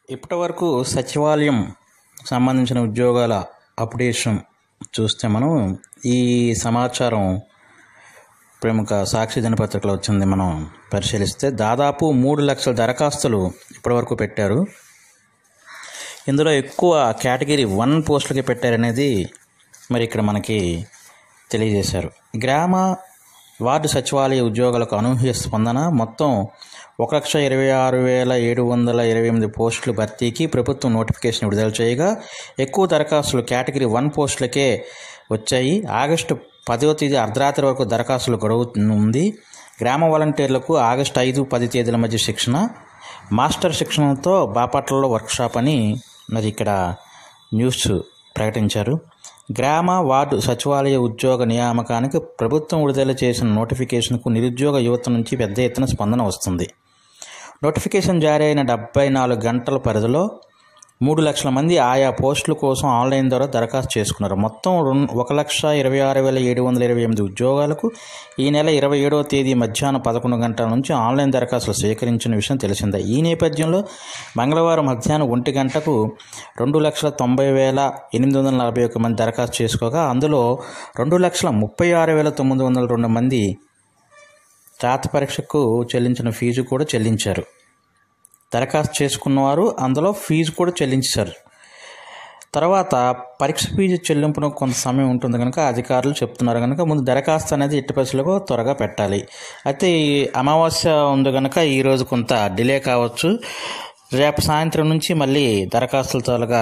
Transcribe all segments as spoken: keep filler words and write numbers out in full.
ఇప్పటి వరకు సచివాలయం సంబంధించిన ఉద్యోగాల అప్డేషన్ చూస్తే మనం ఈ సమాచారం ప్రముఖ సాక్షి దినపత్రికలో వచ్చింది. మనం పరిశీలిస్తే దాదాపు మూడు లక్షల దరఖాస్తులు ఇప్పటివరకు పెట్టారు. ఇందులో ఎక్కువ కేటగిరీ వన్ పోస్టులకి పెట్టారనేది మరి ఇక్కడ మనకి తెలియజేశారు. గ్రామ వార్డు సచివాలయ ఉద్యోగాలకు అనూహ్య స్పందన. మొత్తం ఒక లక్ష ఇరవై ఆరు వేల ఏడు వందల ఇరవై ఎనిమిది పోస్టుల భర్తీకి ప్రభుత్వం నోటిఫికేషన్ విడుదల చేయగా ఎక్కువ దరఖాస్తులు కేటగిరీ వన్ పోస్టులకే వచ్చాయి. ఆగస్టు పదవ తేదీ అర్ధరాత్రి వరకు దరఖాస్తులు గడువు ఉంది. గ్రామ వాలంటీర్లకు ఆగస్టు ఐదు పది తేదీల మధ్య శిక్షణ, మాస్టర్ శిక్షణతో బాపట్లలో వర్క్షాప్ అని మరి ఇక్కడ న్యూస్ ప్రకటించారు. గ్రామ వార్డు సచివాలయ ఉద్యోగ నియామకానికి ప్రభుత్వం విడుదల చేసిన నోటిఫికేషన్కు నిరుద్యోగ యువత నుంచి పెద్ద ఎత్తున స్పందన వస్తుంది. నోటిఫికేషన్ జారీ అయిన డెబ్బై నాలుగు గంటల పరిధిలో మూడు లక్షల మంది ఆయా పోస్టుల కోసం ఆన్లైన్ ద్వారా దరఖాస్తు చేసుకున్నారు. మొత్తం ఒక లక్ష ఇరవై ఆరు వేల ఏడు వందల ఇరవై ఎనిమిది ఉద్యోగాలకు ఈ నెల ఇరవై ఏడవ తేదీ మధ్యాహ్నం పదకొండు గంటల నుంచి ఆన్లైన్ దరఖాస్తులు స్వీకరించిన విషయం తెలిసిందే. ఈ నేపథ్యంలో మంగళవారం మధ్యాహ్నం ఒంటి గంటకు రెండు లక్షల తొంభై వేల ఎనిమిది వందల నలభై ఒక్క మంది దరఖాస్తు చేసుకోగా అందులో రెండు లక్షల ముప్పై ఆరు వేల తొమ్మిది వందల రెండు మంది రాత పరీక్షకు చెల్లించిన ఫీజు కూడా చెల్లించారు. దరఖాస్తు చేసుకున్నవారు అందులో ఫీజు కూడా చెల్లించారు. తర్వాత పరీక్ష ఫీజు చెల్లింపునకు కొంత సమయం ఉంటుంది కనుక అధికారులు చెప్తున్నారు కనుక ముందు దరఖాస్తు అనేది ఎట్టి పరిస్థితుల్లో త్వరగా పెట్టాలి. అయితే ఈ అమావాస్య ఉంది కనుక ఈరోజు కొంత డిలే కావచ్చు. రేపు సాయంత్రం నుంచి మళ్ళీ దరఖాస్తులు త్వరగా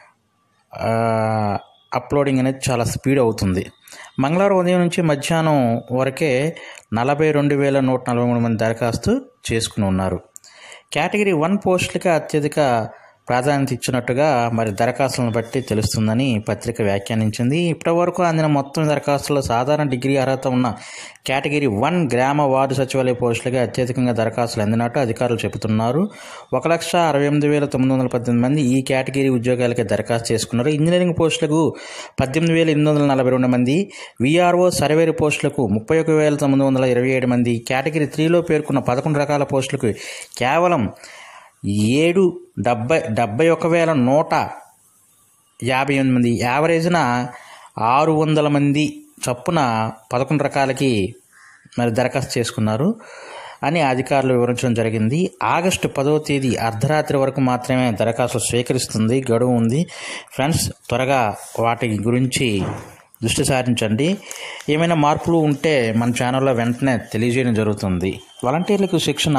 అప్లోడింగ్ అనేది చాలా స్పీడ్ అవుతుంది. మంగళవారం ఉదయం నుంచి మధ్యాహ్నం వరకే నలభై రెండు వేల నూట నలభై మూడు మంది దరఖాస్తు చేసుకుని ఉన్నారు. కేటగిరీ వన్ పోస్టులకి అత్యధిక ప్రాధాన్యత ఇచ్చినట్టుగా మరి దరఖాస్తులను బట్టి తెలుస్తుందని పత్రిక వ్యాఖ్యానించింది. ఇప్పటి వరకు అందిన మొత్తం దరఖాస్తుల్లో సాధారణ డిగ్రీ అర్హత ఉన్న కేటగిరీ వన్ గ్రామ వార్డు సచివాలయ పోస్టులకి అత్యధికంగా దరఖాస్తులు అందినట్టు అధికారులు చెబుతున్నారు. ఒక లక్ష అరవై ఎనిమిది వేల తొమ్మిది వందల పద్దెనిమిది మంది ఈ కేటగిరీ ఉద్యోగాలకి దరఖాస్తు చేసుకున్నారు. ఇంజనీరింగ్ పోస్టులకు పద్దెనిమిది వేల ఎనిమిది వందల నలభై రెండు మంది, విఆర్ఓ సర్వేరు పోస్టులకు ముప్పై ఒక వేల తొమ్మిది వందల ఇరవై ఏడు మంది, కేటగిరీ త్రీలో పేర్కొన్న పదకొండు రకాల పోస్టులకు కేవలం ఏడు డెబ్బై డెబ్బై ఒక వేల నూట యాభై ఎనిమిది మంది, యావరేజ్న ఆరు వందల మంది చొప్పున పదకొండు రకాలకి మరి దరఖాస్తు చేసుకున్నారు అని అధికారులు వివరించడం జరిగింది. ఆగస్టు పదవ తేదీ అర్ధరాత్రి వరకు మాత్రమే దరఖాస్తులు స్వీకరిస్తుంది, గడువు ఉంది. ఫ్రెండ్స్, త్వరగా వాటి గురించి దృష్టి సారించండి. ఏమైనా మార్పులు ఉంటే మన ఛానల్లో వెంటనే తెలియజేయడం జరుగుతుంది. వాలంటీర్లకు శిక్షణ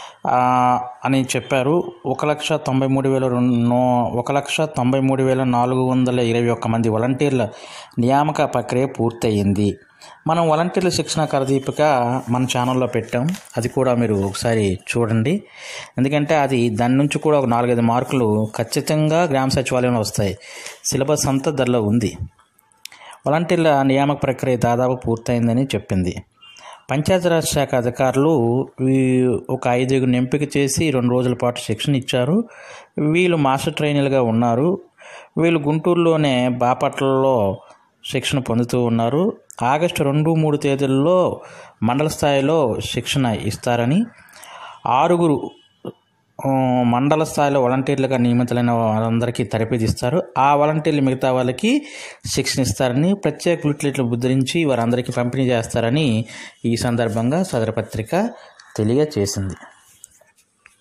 అని చెప్పారు. ఒక లక్ష తొంభై మూడు వేల రెండు ఒక లక్ష తొంభై మూడు వేల నాలుగు వందల ఇరవై ఒక్క మంది వాలంటీర్ల నియామక ప్రక్రియ పూర్తయింది. మనం వాలంటీర్ల శిక్షణ కరదీపిక మన ఛానల్లో పెట్టాం, అది కూడా మీరు ఒకసారి చూడండి. ఎందుకంటే అది దాని నుంచి కూడా ఒక నాలుగైదు మార్కులు ఖచ్చితంగా గ్రామ సచివాలయంలో వస్తాయి. సిలబస్ అంతా దానిలో ఉంది. వాలంటీర్ల నియామక ప్రక్రియ దాదాపు పూర్తయిందని చెప్పింది. పంచాయతీరాజ్ శాఖ అధికారులు ఒక ఐదుగురిని ఎంపిక చేసి రెండు రోజుల పాటు శిక్షణ ఇచ్చారు. వీళ్ళు మాస్టర్ ట్రైనర్లుగా ఉన్నారు. వీళ్ళు గుంటూరులోనే బాపట్లలో శిక్షణ పొందుతూ ఉన్నారు. ఆగస్టు రెండు మూడు తేదీల్లో మండల స్థాయిలో శిక్షణ ఇస్తారని, ఆరుగురు మండల స్థాయిలో వాలంటీర్లుగా నియమితులైన వారందరికీ తరబేతి ఇస్తారు. ఆ వాలంటీర్లు మిగతా వాళ్ళకి శిక్షణ ఇస్తారని, ప్రత్యేక బుక్లెట్లు ముద్రించి వారందరికీ పంపిణీ చేస్తారని ఈ సందర్భంగా సదరు పత్రిక తెలియజేసింది.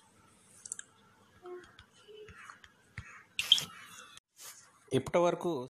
ఇప్పటి వరకు